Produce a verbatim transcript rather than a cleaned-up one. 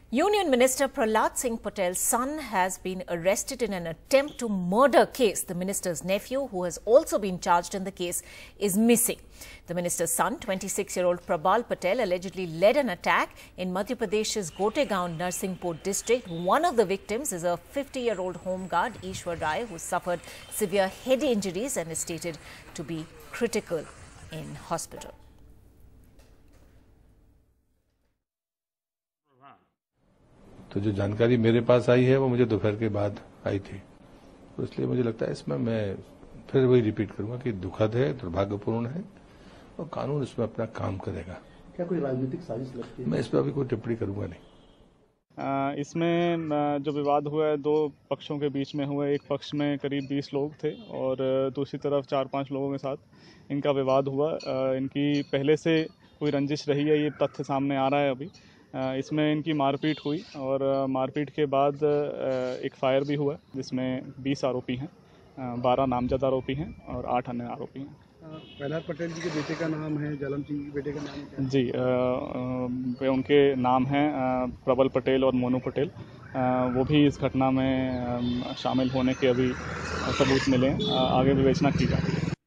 Union Minister Prahlad Singh Patel's son has been arrested in an attempt to murder case. The minister's nephew, who has also been charged in the case, is missing. The minister's son, twenty-six-year-old Prahlad Patel, allegedly led an attack in Madhya Pradesh's Gotegaon Narsinghpur district. One of the victims is a fifty-year-old home guard, Ishwar Rai, who suffered severe head injuries and is stated to be critical in hospital. तो जो जानकारी मेरे पास आई है वो मुझे दोपहर के बाद आई थी, तो इसलिए मुझे लगता है इसमें मैं फिर वही रिपीट करूंगा कि दुखद है, दुर्भाग्यपूर्ण है और कानून इसमें अपना काम करेगा। क्या कोई राजनीतिक साजिश लगती है? मैं इस पर अभी कोई टिप्पणी करूंगा नहीं। इसमें जो विवाद हुआ है दो पक्षों के बीच में हुआ है। एक पक्ष में करीब बीस लोग थे और दूसरी तरफ चार पांच लोगों के साथ इनका विवाद हुआ। इनकी पहले से कोई रंजिश रही है, ये तथ्य सामने आ रहा है अभी। इसमें इनकी मारपीट हुई और मारपीट के बाद एक फायर भी हुआ जिसमें बीस आरोपी हैं, बारह नामजद आरोपी हैं और आठ अन्य आरोपी हैं। प्रहलाद पटेल जी के बेटे का नाम है, जलम सिंह के बेटे का नाम है जी, वे उनके नाम हैं प्रबल पटेल और मोनू पटेल। वो भी इस घटना में शामिल होने के अभी सबूत मिले हैं, आगे विवेचना की जाएगी।